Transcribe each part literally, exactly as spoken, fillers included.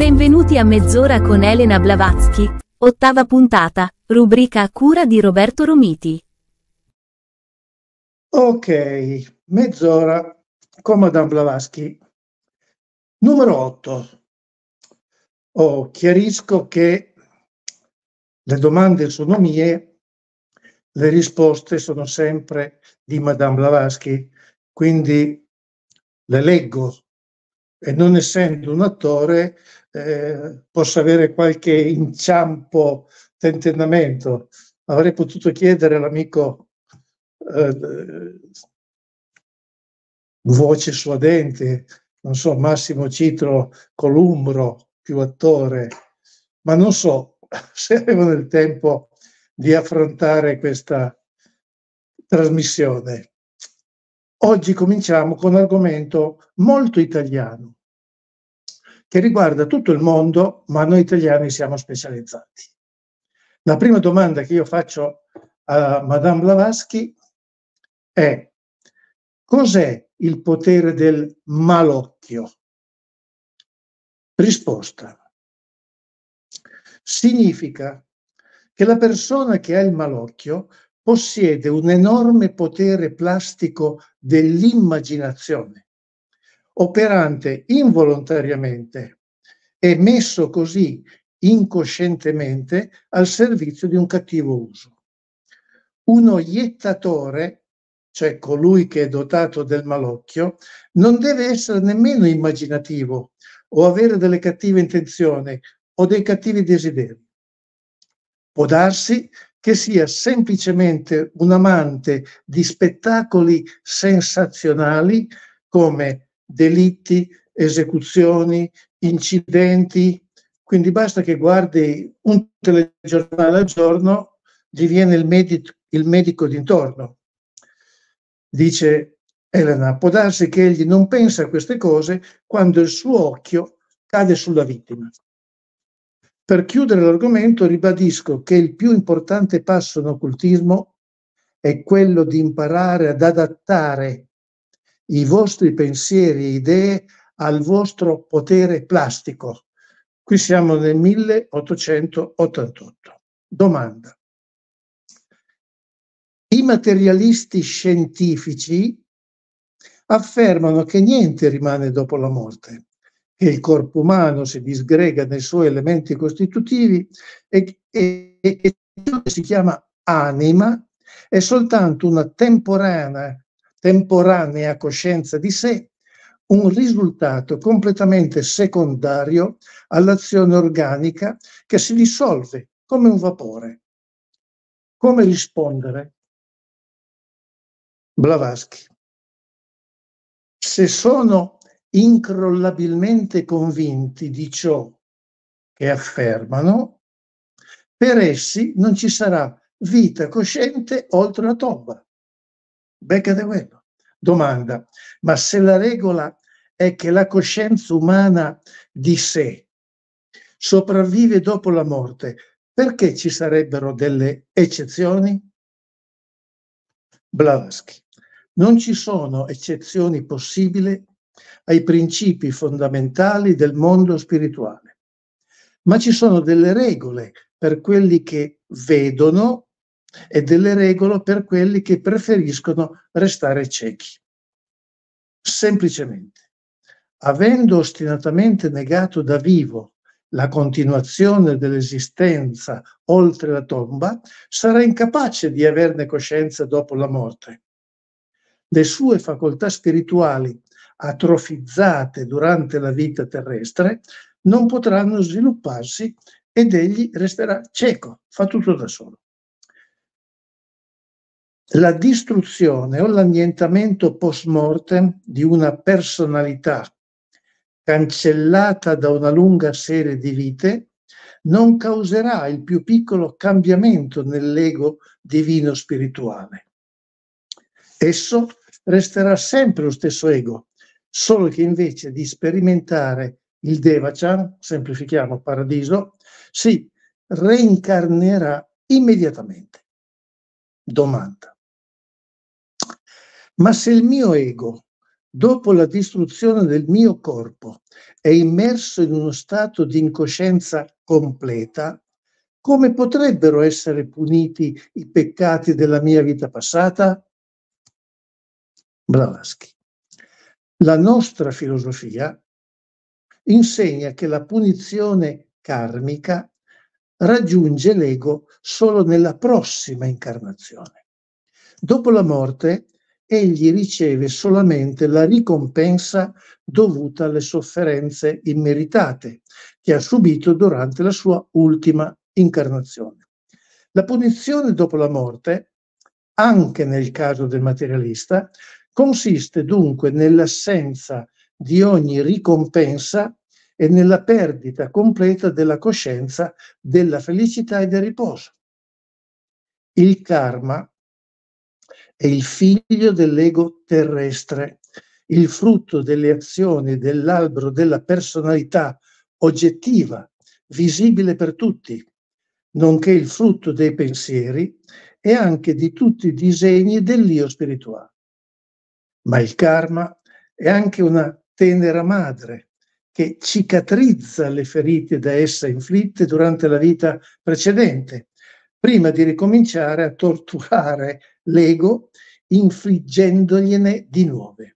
Benvenuti a Mezz'ora con Elena Blavatsky, ottava puntata, rubrica a cura di Roberto Romiti. Ok, Mezz'ora con Madame Blavatsky. Numero otto. Oh, chiarisco che le domande sono mie, le risposte sono sempre di Madame Blavatsky, quindi le leggo e non essendo un attore eh, posso avere qualche inciampo, tentennamento. Avrei potuto chiedere all'amico eh, voce suadente, non so, Massimo Citro Columbro, più attore, ma non so se avevo il tempo di affrontare questa trasmissione. Oggi cominciamo con un argomento molto italiano, che riguarda tutto il mondo, ma noi italiani siamo specializzati. La prima domanda che io faccio a Madame Blavatsky è: cos'è il potere del malocchio? Risposta: significa che la persona che ha il malocchio possiede un enorme potere plastico dell'immaginazione, operante involontariamente e messo così incoscientemente al servizio di un cattivo uso. Uno iettatore, cioè colui che è dotato del malocchio, non deve essere nemmeno immaginativo o avere delle cattive intenzioni o dei cattivi desideri. Può darsi che sia semplicemente un amante di spettacoli sensazionali come delitti, esecuzioni, incidenti, quindi basta che guardi un telegiornale al giorno, gli viene il, medico, il medico d'intorno. Dice Elena, può darsi che egli non pensa a queste cose quando il suo occhio cade sulla vittima. Per chiudere l'argomento ribadisco che il più importante passo in occultismo è quello di imparare ad adattare i vostri pensieri e idee al vostro potere plastico. Qui siamo nel milleottocentottantotto. Domanda: i materialisti scientifici affermano che niente rimane dopo la morte, che il corpo umano si disgrega nei suoi elementi costitutivi e, e, e ciò che si chiama anima è soltanto una temporanea, temporanea coscienza di sé, un risultato completamente secondario all'azione organica che si dissolve come un vapore. Come rispondere? Blavatsky: se sono incrollabilmente convinti di ciò che affermano, per essi non ci sarà vita cosciente oltre la tomba. Beccate quello. Domanda: ma se la regola è che la coscienza umana di sé sopravvive dopo la morte, perché ci sarebbero delle eccezioni? Blavatsky: non ci sono eccezioni possibili ai principi fondamentali del mondo spirituale, ma ci sono delle regole per quelli che vedono e delle regole per quelli che preferiscono restare ciechi. Semplicemente, avendo ostinatamente negato da vivo la continuazione dell'esistenza oltre la tomba, sarà incapace di averne coscienza dopo la morte. Le sue facoltà spirituali, atrofizzate durante la vita terrestre, non potranno svilupparsi ed egli resterà cieco, fa tutto da solo. La distruzione o l'annientamento post mortem di una personalità cancellata da una lunga serie di vite non causerà il più piccolo cambiamento nell'ego divino spirituale. Esso resterà sempre lo stesso ego, solo che invece di sperimentare il Devachan, semplifichiamo paradiso, si reincarnerà immediatamente. Domanda: ma se il mio ego dopo la distruzione del mio corpo è immerso in uno stato di incoscienza completa, come potrebbero essere puniti i peccati della mia vita passata? Blavatsky. La nostra filosofia insegna che la punizione karmica raggiunge l'ego solo nella prossima incarnazione. Dopo la morte, egli riceve solamente la ricompensa dovuta alle sofferenze immeritate che ha subito durante la sua ultima incarnazione. La punizione dopo la morte, anche nel caso del materialista, consiste dunque nell'assenza di ogni ricompensa e nella perdita completa della coscienza, della felicità e del riposo. Il karma è il figlio dell'ego terrestre, il frutto delle azioni dell'albero della personalità oggettiva, visibile per tutti, nonché il frutto dei pensieri e anche di tutti i disegni dell'io spirituale. Ma il karma è anche una tenera madre che cicatrizza le ferite da essa inflitte durante la vita precedente, prima di ricominciare a torturare l'ego infliggendogliene di nuove.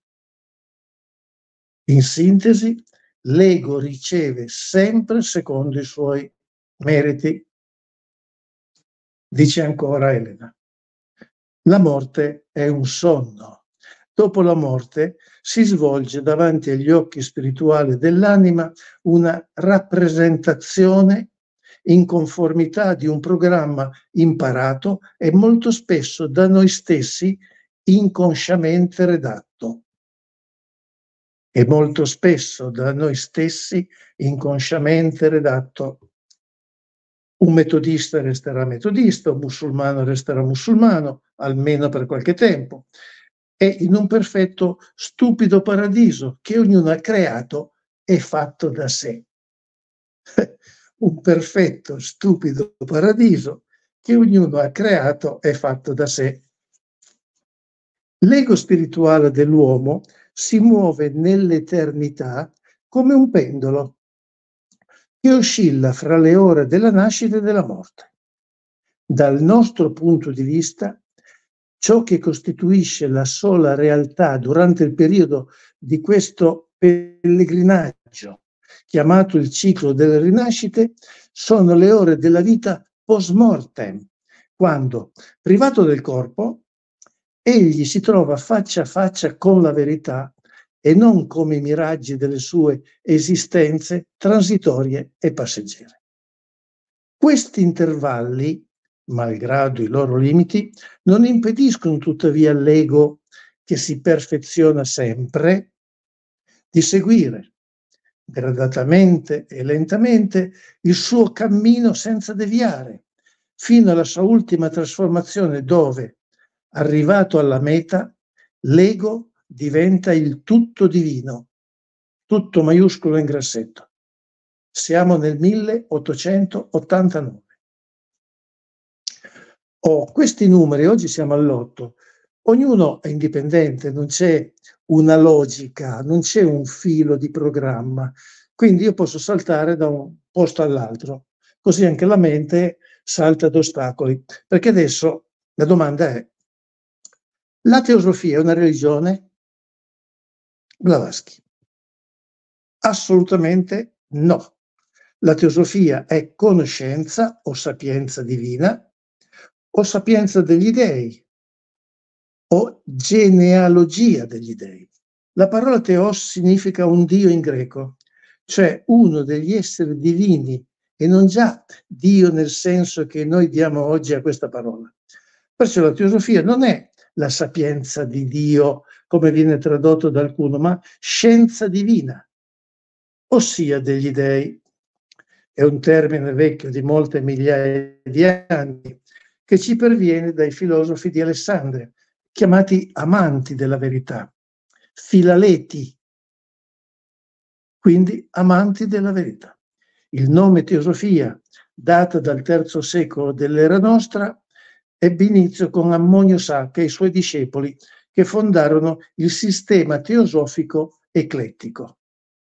In sintesi, l'ego riceve sempre secondo i suoi meriti. Dice ancora Elena. La morte è un sonno. Dopo la morte si svolge davanti agli occhi spirituali dell'anima una rappresentazione in conformità di un programma imparato e molto spesso da noi stessi inconsciamente redatto. E molto spesso da noi stessi inconsciamente redatto. Un metodista resterà metodista, un musulmano resterà musulmano, almeno per qualche tempo. È in un perfetto stupido paradiso che ognuno ha creato e fatto da sé. Un perfetto stupido paradiso che ognuno ha creato e fatto da sé. L'ego spirituale dell'uomo si muove nell'eternità come un pendolo che oscilla fra le ore della nascita e della morte. Dal nostro punto di vista, ciò che costituisce la sola realtà durante il periodo di questo pellegrinaggio, chiamato il ciclo delle rinascite, sono le ore della vita post mortem, quando, privato del corpo, egli si trova faccia a faccia con la verità e non come i miraggi delle sue esistenze transitorie e passeggere. Questi intervalli, malgrado i loro limiti, non impediscono tuttavia all'ego, che si perfeziona sempre, di seguire gradatamente e lentamente il suo cammino senza deviare, fino alla sua ultima trasformazione dove, arrivato alla meta, l'ego diventa il tutto divino, tutto maiuscolo in grassetto. Siamo nel milleottocentottantanove. Oh, questi numeri, oggi siamo all'otto, ognuno è indipendente, non c'è una logica, non c'è un filo di programma, quindi io posso saltare da un posto all'altro, così anche la mente salta ad ostacoli, perché adesso la domanda è: la teosofia è una religione? Blavatsky. Assolutamente no. La teosofia è conoscenza o sapienza divina o sapienza degli dei o genealogia degli dei. La parola teos significa un dio in greco, cioè uno degli esseri divini e non già Dio nel senso che noi diamo oggi a questa parola. Perciò la teosofia non è la sapienza di Dio come viene tradotto da alcuno, ma scienza divina, ossia degli dei. È un termine vecchio di molte migliaia di anni che ci perviene dai filosofi di Alessandria, chiamati amanti della verità, filaleti, quindi amanti della verità. Il nome teosofia, data dal terzo secolo dell'era nostra, ebbe inizio con Ammonio Sacca e i suoi discepoli, che fondarono il sistema teosofico eclettico.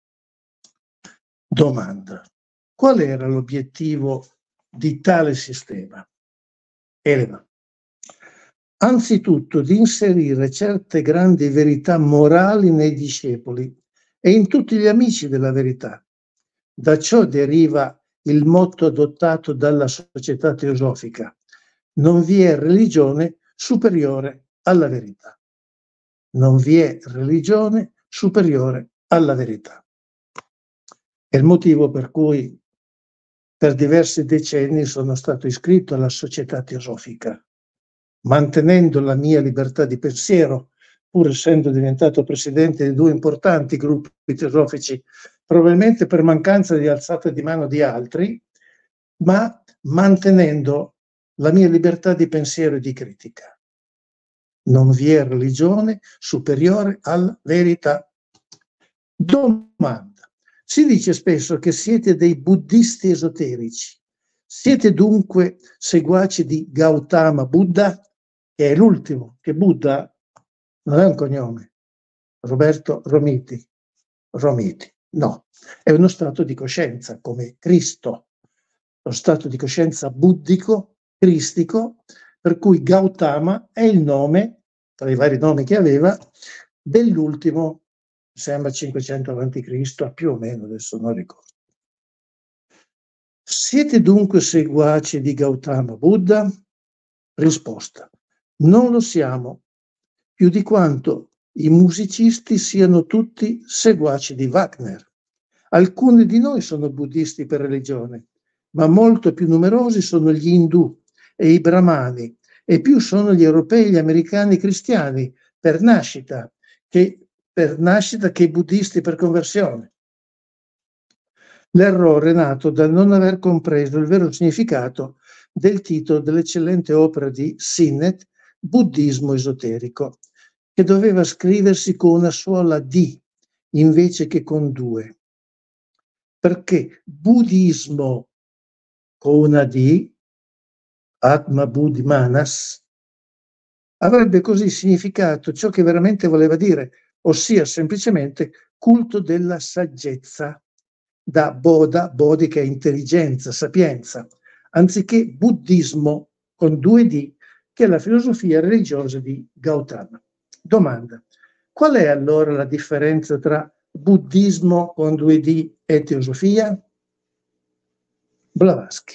Domanda: qual era l'obiettivo di tale sistema? Elena: anzitutto di inserire certe grandi verità morali nei discepoli e in tutti gli amici della verità. Da ciò deriva il motto adottato dalla società teosofica: non vi è religione superiore alla verità. Non vi è religione superiore alla verità. È il motivo per cui per diversi decenni sono stato iscritto alla società teosofica, mantenendo la mia libertà di pensiero, pur essendo diventato presidente di due importanti gruppi teosofici, probabilmente per mancanza di alzata di mano di altri, ma mantenendo la mia libertà di pensiero e di critica. Non vi è religione superiore alla verità. Domanda: si dice spesso che siete dei buddisti esoterici. Siete dunque seguaci di Gautama Buddha, che è l'ultimo, che Buddha non è un cognome, Roberto Romiti, Romiti, no, è uno stato di coscienza come Cristo, lo stato di coscienza buddico, cristico, per cui Gautama è il nome, tra i vari nomi che aveva, dell'ultimo, sembra cinquecento avanti Cristo, più o meno, adesso non ricordo. Siete dunque seguaci di Gautama Buddha? Risposta: non lo siamo, più di quanto i musicisti siano tutti seguaci di Wagner. Alcuni di noi sono buddisti per religione, ma molto più numerosi sono gli indù e i brahmani, e più sono gli europei e gli americani cristiani per nascita che, per nascita che i buddisti per conversione. L'errore è nato dal non aver compreso il vero significato del titolo dell'eccellente opera di Sinnett, Buddismo esoterico, che doveva scriversi con una sola D invece che con due. Perché buddismo con una D, Atma Buddhi Manas, avrebbe così significato ciò che veramente voleva dire, ossia semplicemente culto della saggezza, da Bodha, Bodhi che è intelligenza, sapienza, anziché buddismo con due D, che è la filosofia religiosa di Gautama. Domanda: qual è allora la differenza tra buddismo con due D e teosofia? Blavatsky: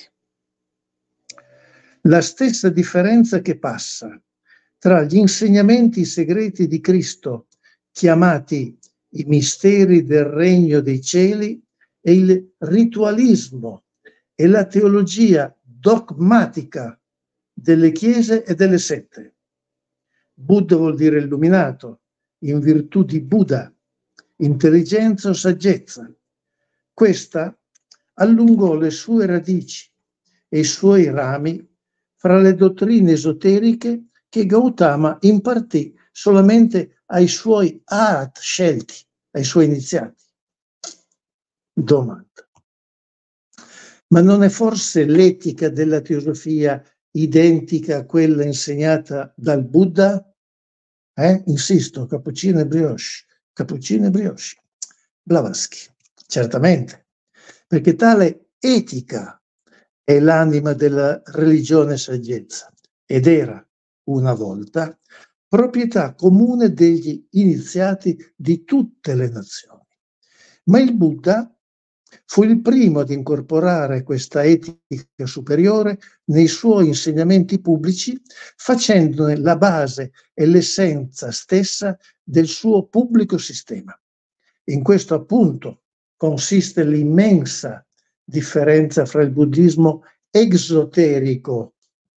la stessa differenza che passa tra gli insegnamenti segreti di Cristo, chiamati i misteri del regno dei cieli, e il ritualismo e la teologia dogmatica delle chiese e delle sette. Buddha vuol dire illuminato, in virtù di Buddha, intelligenza o saggezza. Questa allungò le sue radici e i suoi rami fra le dottrine esoteriche che Gautama impartì solamente ai suoi arat scelti, ai suoi iniziati. Domanda: ma non è forse l'etica della teosofia identica a quella insegnata dal Buddha? Eh? Insisto, cappuccino e brioche, cappuccino e brioche. Blavatsky: certamente, perché tale etica è l'anima della religione saggezza ed era una volta proprietà comune degli iniziati di tutte le nazioni. Ma il Buddha fu il primo ad incorporare questa etica superiore nei suoi insegnamenti pubblici, facendone la base e l'essenza stessa del suo pubblico sistema. In questo appunto consiste l'immensa differenza fra il buddismo esoterico,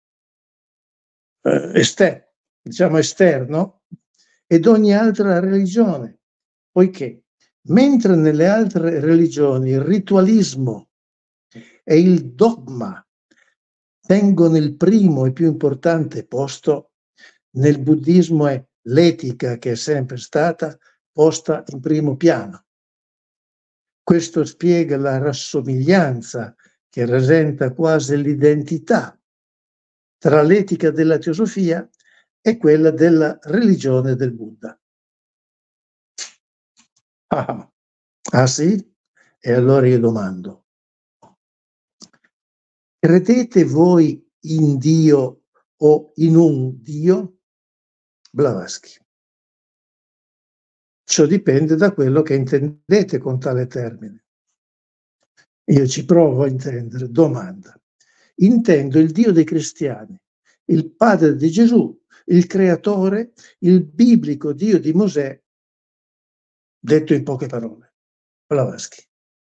eh, ester- diciamo esterno, ed ogni altra religione, poiché mentre nelle altre religioni il ritualismo e il dogma tengono il primo e più importante posto, nel buddismo è l'etica che è sempre stata posta in primo piano. Questo spiega la rassomiglianza che rasenta quasi l'identità tra l'etica della teosofia è quella della religione del Buddha. Ah, ah sì? E allora io domando, credete voi in Dio o in un Dio? Blavatsky. Ciò dipende da quello che intendete con tale termine. Io ci provo a intendere. Domanda. Intendo il Dio dei cristiani, il Padre di Gesù, il Creatore, il biblico Dio di Mosè, detto in poche parole. Blavatsky.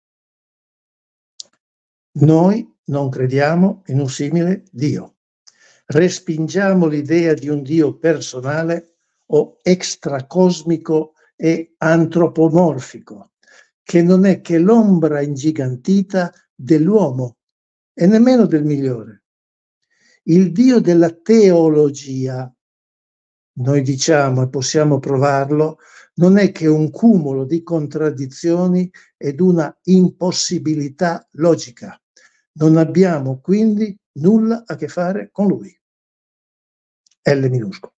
Noi non crediamo in un simile Dio. Respingiamo l'idea di un Dio personale o extracosmico e antropomorfico, che non è che l'ombra ingigantita dell'uomo e nemmeno del migliore. Il Dio della teologia, noi diciamo e possiamo provarlo, non è che un cumulo di contraddizioni ed una impossibilità logica. Non abbiamo quindi nulla a che fare con lui. L minuscolo.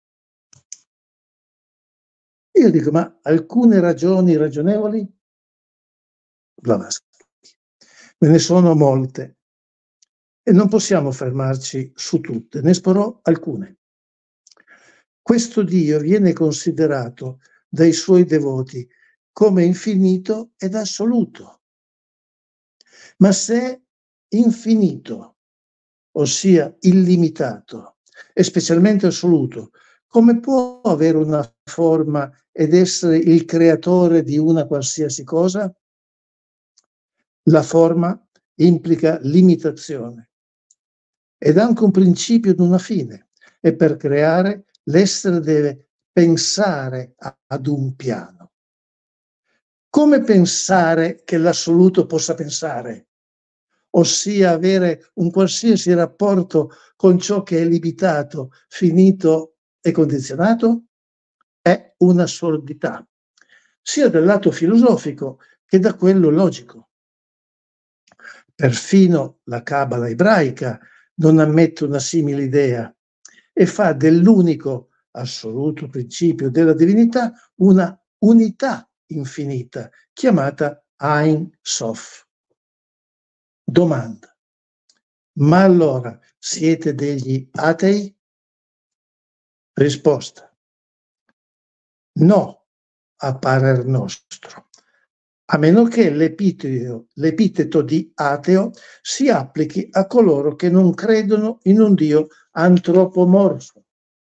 Io dico, ma alcune ragioni ragionevoli? Blavatsky. Me ne sono molte e non possiamo fermarci su tutte, ne esporrò alcune. Questo Dio viene considerato dai suoi devoti come infinito ed assoluto. Ma se è infinito, ossia illimitato, e specialmente assoluto, come può avere una forma ed essere il creatore di una qualsiasi cosa? La forma implica limitazione ed anche un principio ed una fine, e per creare l'essere deve pensare a, ad un piano. Come pensare che l'assoluto possa pensare? Ossia avere un qualsiasi rapporto con ciò che è limitato, finito e condizionato? È un'assurdità, sia dal lato filosofico che da quello logico. Perfino la Cabala ebraica non ammette una simile idea e fa dell'unico assoluto principio della divinità una unità infinita, chiamata Ein Sof. Domanda. Ma allora siete degli atei? Risposta. No, a parer nostro, a meno che l'epiteto, l'epiteto di ateo si applichi a coloro che non credono in un Dio antropomorfo.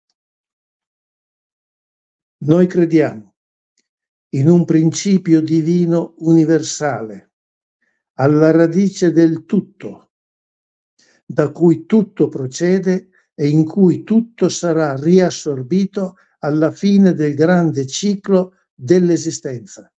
Noi crediamo in un principio divino universale, alla radice del tutto, da cui tutto procede e in cui tutto sarà riassorbito alla fine del grande ciclo dell'esistenza.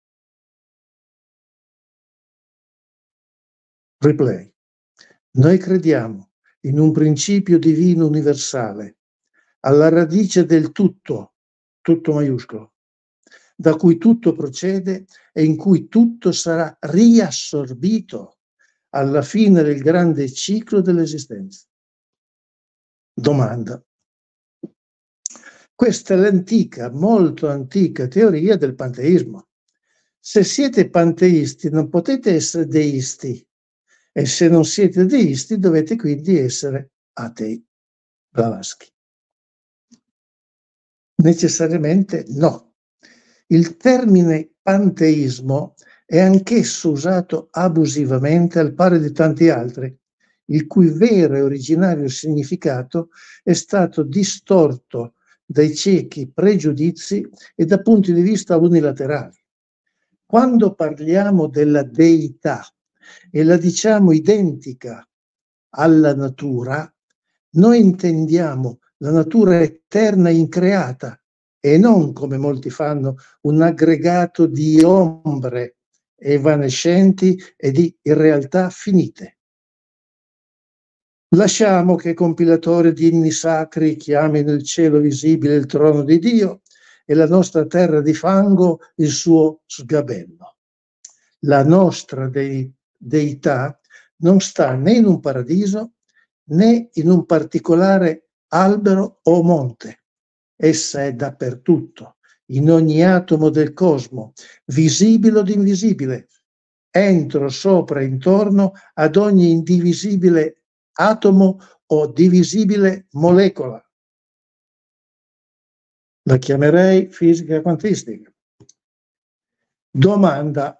Replay. Noi crediamo in un principio divino universale, alla radice del tutto, tutto maiuscolo, da cui tutto procede e in cui tutto sarà riassorbito alla fine del grande ciclo dell'esistenza. Domanda. Questa è l'antica, molto antica teoria del panteismo. Se siete panteisti non potete essere deisti e se non siete deisti dovete quindi essere atei. Blavatsky. Necessariamente no. Il termine panteismo è anch'esso usato abusivamente al pari di tanti altri, il cui vero e originario significato è stato distorto dai ciechi pregiudizi e da punti di vista unilaterali. Quando parliamo della deità e la diciamo identica alla natura, noi intendiamo la natura eterna increata e non, come molti fanno, un aggregato di ombre evanescenti e di realtà finite. Lasciamo che i compilatori di inni sacri chiamino il cielo visibile il trono di Dio e la nostra terra di fango il suo sgabello. La nostra de- deità non sta né in un paradiso né in un particolare albero o monte, essa è dappertutto, in ogni atomo del cosmo, visibile o invisibile, entro, sopra, intorno ad ogni indivisibile atomo o divisibile molecola. La chiamerei fisica quantistica. Domanda: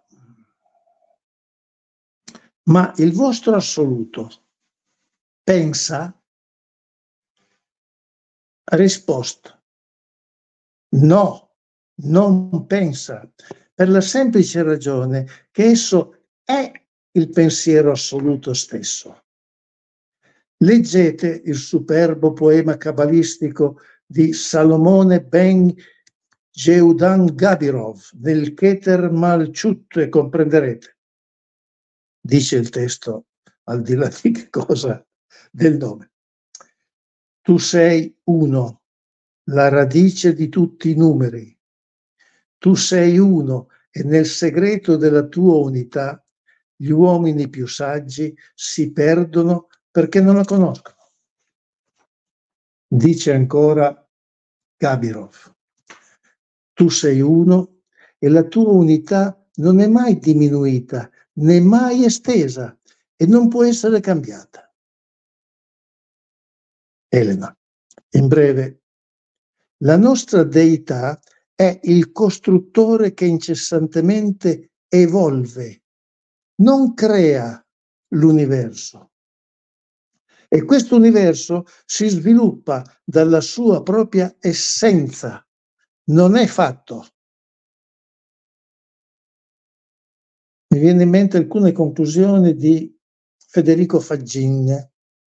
ma il vostro assoluto pensa? Risposta: no, non pensa, per la semplice ragione che esso è il pensiero assoluto stesso. Leggete il superbo poema cabalistico di Salomone ben Yehudan Gabirov nel Keter Malchut e comprenderete. Dice il testo, al di là di che cosa, del nome. Tu sei uno, la radice di tutti i numeri. Tu sei uno e nel segreto della tua unità gli uomini più saggi si perdono perché non la conoscono. Dice ancora Gabirov, tu sei uno e la tua unità non è mai diminuita né mai estesa e non può essere cambiata. Elena, in breve, la nostra deità è il costruttore che incessantemente evolve, non crea l'universo. E questo universo si sviluppa dalla sua propria essenza, non è fatto. Mi viene in mente alcune conclusioni di Federico Faggin,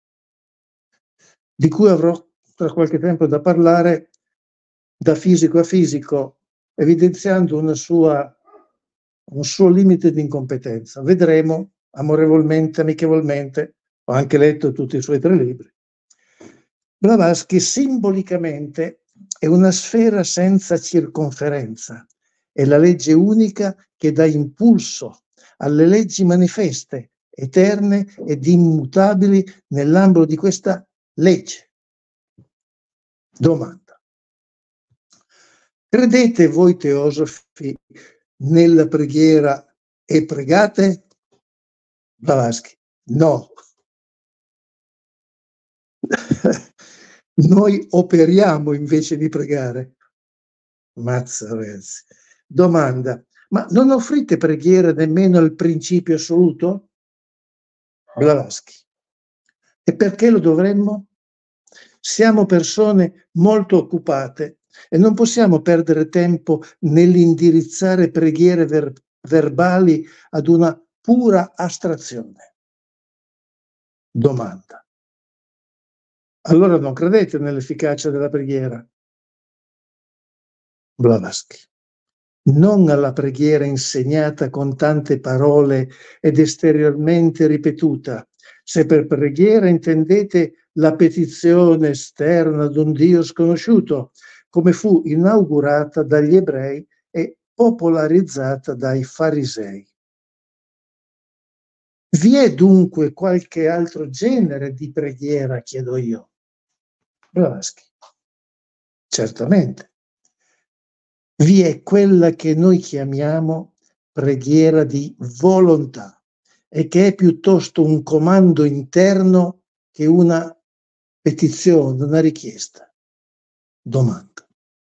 di cui avrò tra qualche tempo da parlare da fisico a fisico, evidenziando una sua, un suo limite di incompetenza. Vedremo amorevolmente, amichevolmente, ho anche letto tutti i suoi tre libri. Blavatsky simbolicamente è una sfera senza circonferenza, è la legge unica che dà impulso alle leggi manifeste, eterne ed immutabili nell'ambito di questa legge. Domanda: credete voi teosofi nella preghiera e pregate? Blavatsky: no. Noi operiamo invece di pregare. Mazza ragazzi. Domanda: ma non offrite preghiera nemmeno al principio assoluto? Blavatsky: e perché lo dovremmo? Siamo persone molto occupate e non possiamo perdere tempo nell'indirizzare preghiere ver- verbali ad una pura astrazione. Domanda: allora non credete nell'efficacia della preghiera? Blavatsky: non alla preghiera insegnata con tante parole ed esteriormente ripetuta, se per preghiera intendete la petizione esterna ad un Dio sconosciuto, come fu inaugurata dagli ebrei e popolarizzata dai farisei. Vi è dunque qualche altro genere di preghiera, chiedo io? Blavatsky: certamente. Vi è quella che noi chiamiamo preghiera di volontà e che è piuttosto un comando interno che una petizione, una richiesta. Domanda: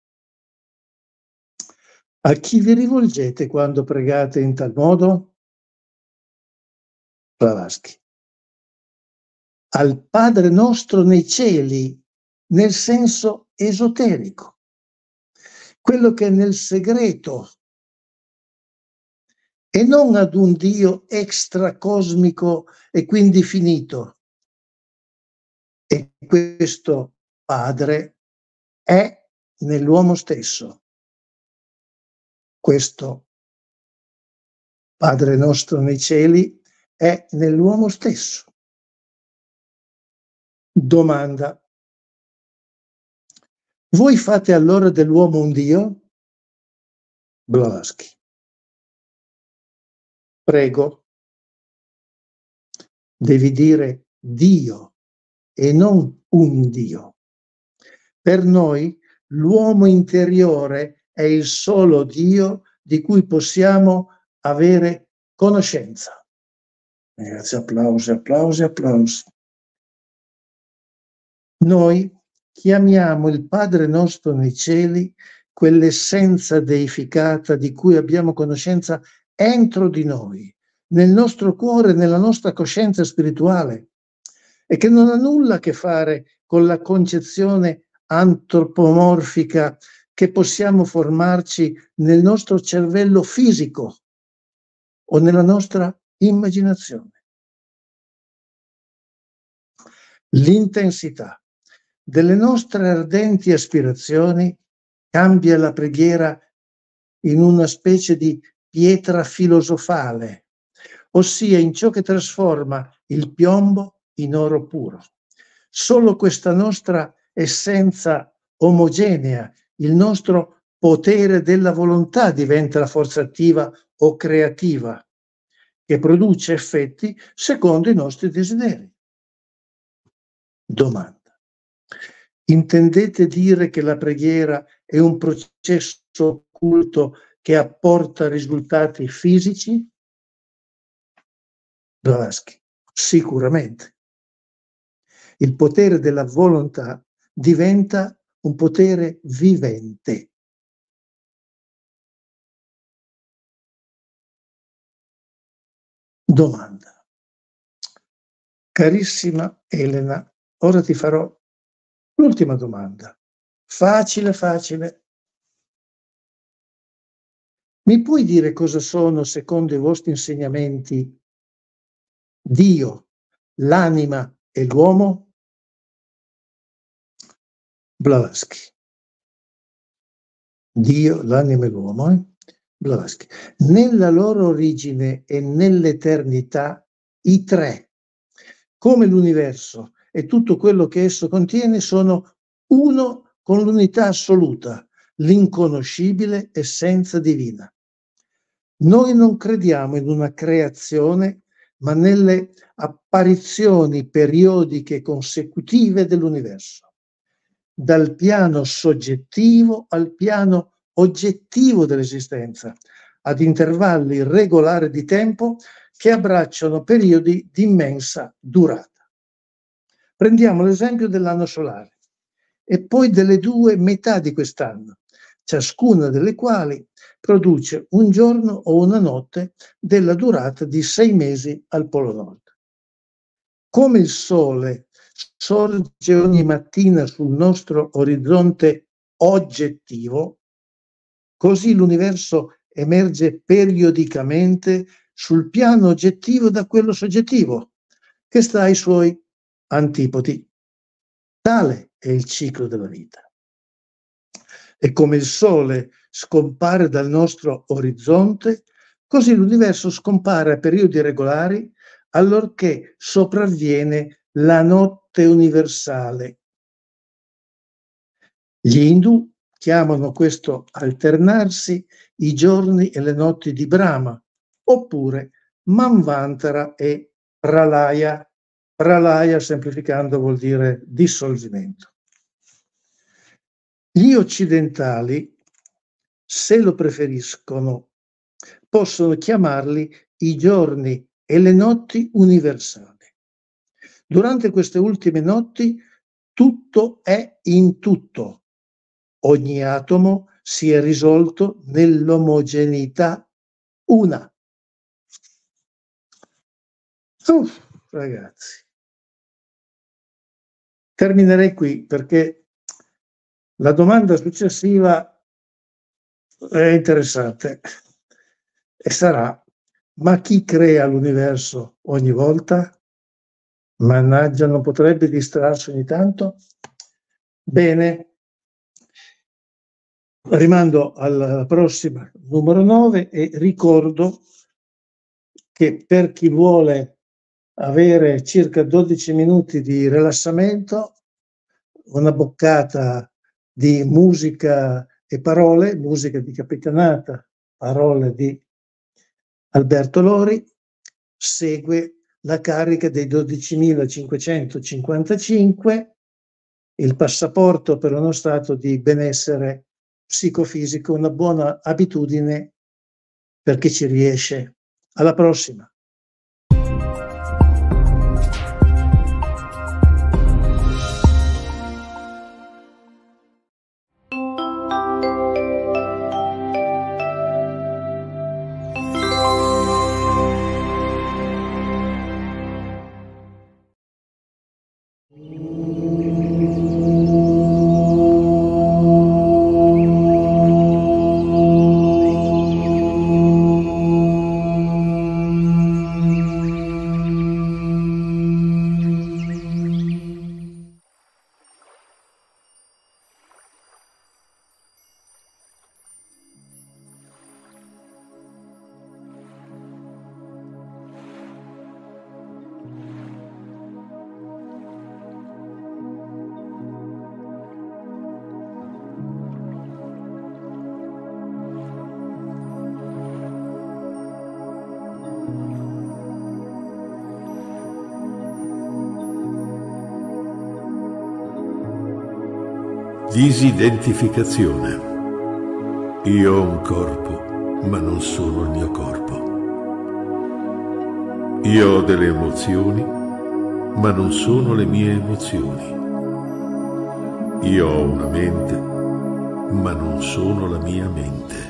a chi vi rivolgete quando pregate in tal modo? Blavatsky: al Padre nostro nei cieli, nel senso esoterico, quello che è nel segreto, e non ad un Dio extracosmico e quindi finito. E questo Padre è nell'uomo stesso. Questo Padre nostro nei cieli è nell'uomo stesso. Domanda: voi fate allora dell'uomo un Dio? Blavatsky: prego, devi dire Dio e non un Dio. Per noi l'uomo interiore è il solo Dio di cui possiamo avere conoscenza. Ragazzi, applausi, applausi, applausi. Noi chiamiamo il Padre nostro nei cieli quell'essenza deificata di cui abbiamo conoscenza entro di noi, nel nostro cuore, nella nostra coscienza spirituale, e che non ha nulla a che fare con la concezione antropomorfica che possiamo formarci nel nostro cervello fisico o nella nostra immaginazione. L'intensità delle nostre ardenti aspirazioni cambia la preghiera in una specie di pietra filosofale, ossia in ciò che trasforma il piombo in oro puro. Solo questa nostra essenza omogenea, il nostro potere della volontà diventa la forza attiva o creativa che produce effetti secondo i nostri desideri. Domanda. Intendete dire che la preghiera è un processo occulto che apporta risultati fisici? Blavatsky, sicuramente. Il potere della volontà diventa un potere vivente. Domanda. Carissima Elena, ora ti farò l'ultima domanda. Facile, facile. Mi puoi dire cosa sono, secondo i vostri insegnamenti, Dio, l'anima e l'uomo? Blavatsky. Dio, l'anima e l'uomo, eh? Blavatsky. Nella loro origine e nell'eternità, i tre, come l'universo e tutto quello che esso contiene, sono uno con l'unità assoluta, l'inconoscibile essenza divina. Noi non crediamo in una creazione, ma nelle apparizioni periodiche consecutive dell'universo, dal piano soggettivo al piano oggettivo dell'esistenza, ad intervalli regolari di tempo che abbracciano periodi di immensa durata. Prendiamo l'esempio dell'anno solare e poi delle due metà di quest'anno, ciascuna delle quali produce un giorno o una notte della durata di sei mesi al Polo Nord. Come il Sole sorge ogni mattina sul nostro orizzonte oggettivo, così l'universo emerge periodicamente sul piano oggettivo da quello soggettivo, che sta ai suoi antipodi. Tale è il ciclo della vita. E come il Sole scompare dal nostro orizzonte, così l'universo scompare a periodi regolari allorché sopravviene la notte universale. Gli Hindu chiamano questo alternarsi i giorni e le notti di Brahma, oppure Manvantara e Pralaya. Pralaya, semplificando, vuol dire dissolvimento. Gli occidentali, se lo preferiscono, possono chiamarli i giorni e le notti universali. Durante queste ultime notti tutto è in tutto. Ogni atomo si è risolto nell'omogeneità una. Uff, ragazzi. Terminerei qui perché la domanda successiva è interessante e sarà: ma chi crea l'universo ogni volta? Mannaggia, non potrebbe distrarsi ogni tanto? Bene, rimando alla prossima, numero nove, e ricordo che per chi vuole avere circa dodici minuti di rilassamento, una boccata di musica e parole, musica di Capitanata, parole di Alberto Lori, segue la carica dei dodicimilacinquecentocinquantacinque il passaporto per uno stato di benessere psicofisico, una buona abitudine per chi ci riesce. Alla prossima. Disidentificazione. Io ho un corpo, ma non sono il mio corpo. Io ho delle emozioni, ma non sono le mie emozioni. Io ho una mente, ma non sono la mia mente.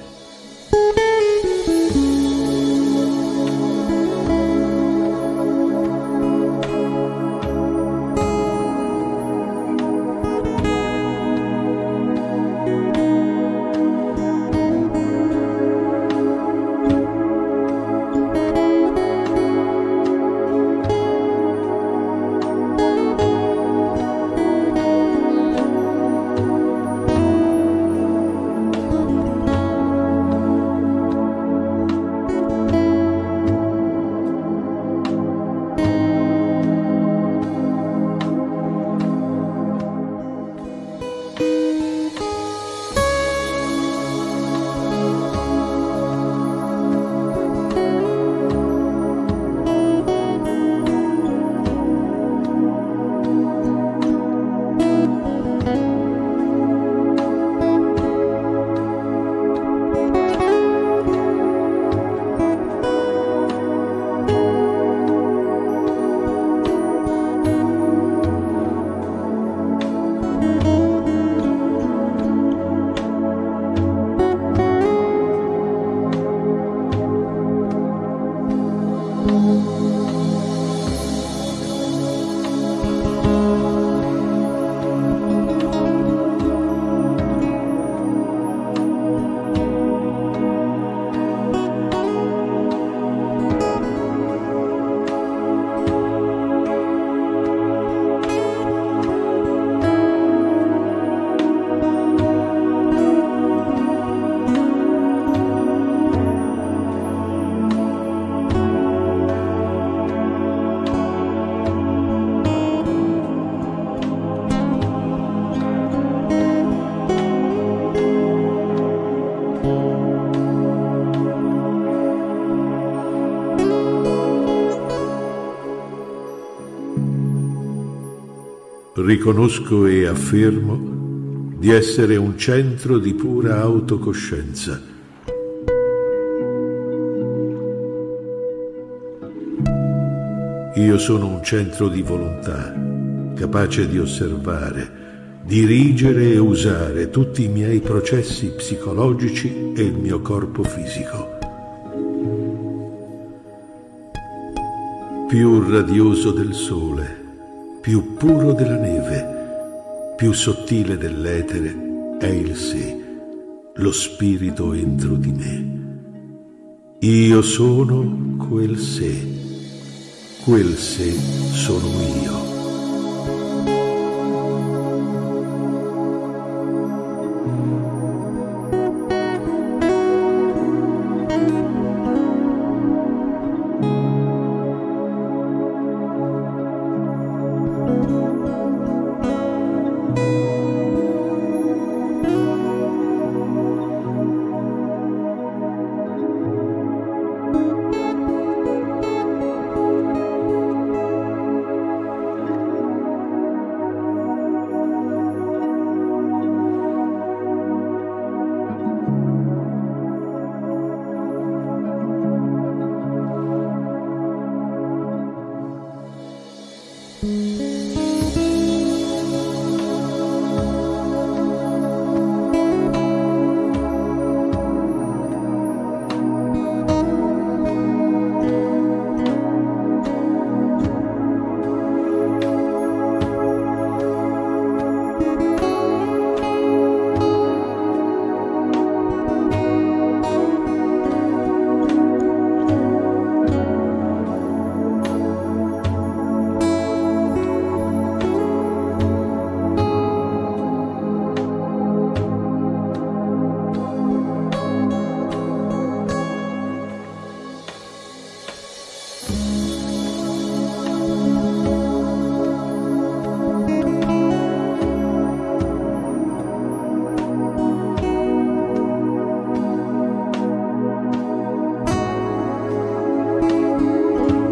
Riconosco e affermo di essere un centro di pura autocoscienza. Io sono un centro di volontà, capace di osservare, dirigere e usare tutti i miei processi psicologici e il mio corpo fisico. Più radioso del sole, più puro della neve, più sottile dell'etere è il sé, lo spirito entro di me. Io sono quel sé, quel sé sono io.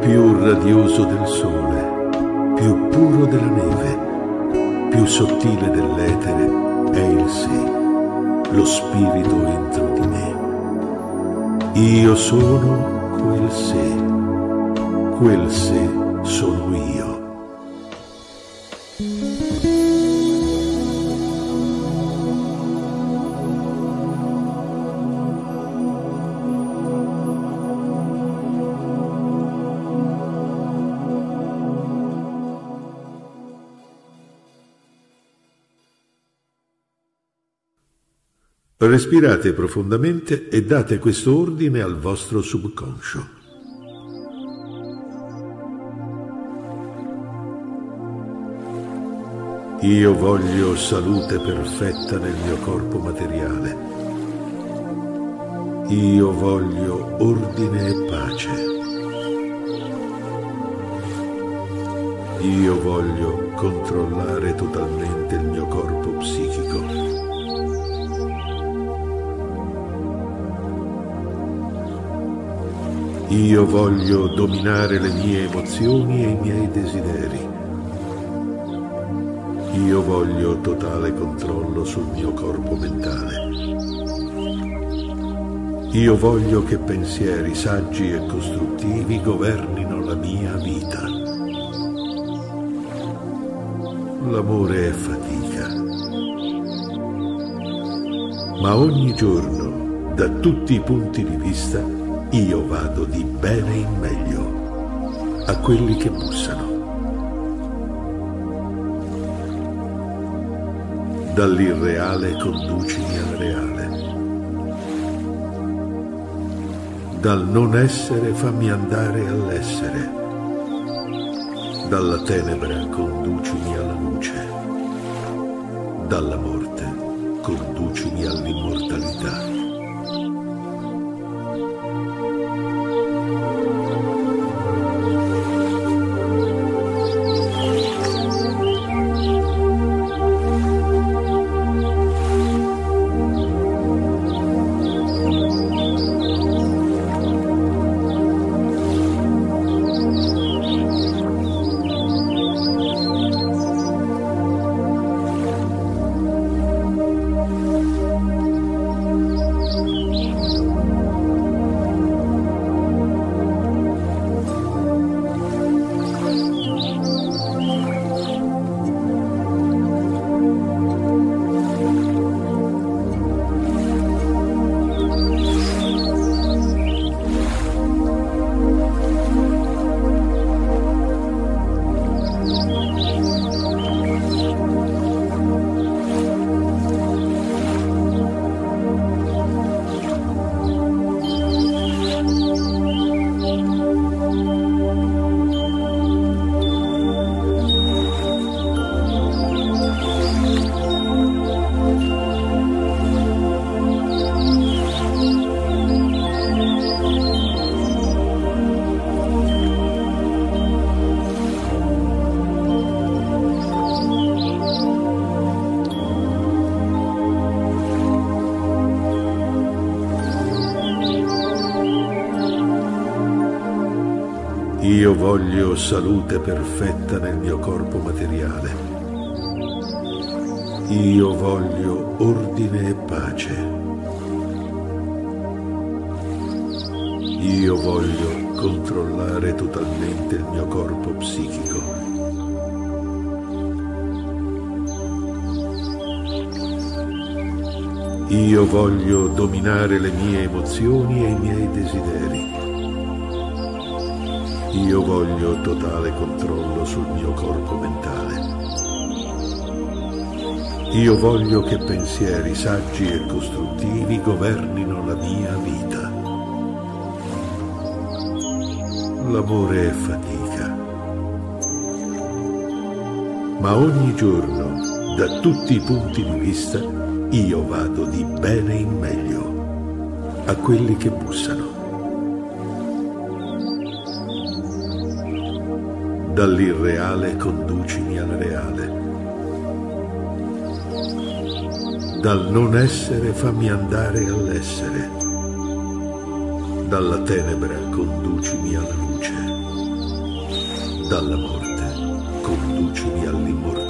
più radioso del sole, più puro della neve, più sottile dell'etere è il sé, lo spirito entro di me. Io sono quel sé, quel sé sono io. Respirate profondamente e date questo ordine al vostro subconscio. Io voglio salute perfetta nel mio corpo materiale. Io voglio ordine e pace. Io voglio controllare totalmente il mio corpo psichico. Io voglio dominare le mie emozioni e i miei desideri. Io voglio totale controllo sul mio corpo mentale. Io voglio che pensieri saggi e costruttivi governino la mia vita. L'amore è fatica, ma ogni giorno, da tutti i punti di vista, io vado di bene in meglio a quelli che bussano. Dall'irreale conducimi al reale. Dal non essere fammi andare all'essere. Dalla tenebra conducimi alla luce. Dalla morte conducimi all'immortalità. Io voglio salute perfetta nel mio corpo materiale. Io voglio ordine e pace. Io voglio controllare totalmente il mio corpo psichico. Io voglio dominare le mie emozioni e i miei desideri. Io voglio totale controllo sul mio corpo mentale. Io voglio che pensieri saggi e costruttivi governino la mia vita. L'amore è fatica, ma ogni giorno, da tutti i punti di vista, io vado di bene in meglio a quelli che bussano. Dall'irreale conducimi al reale. Dal non essere fammi andare all'essere. Dalla tenebra conducimi alla luce. Dalla morte conducimi all'immortalità.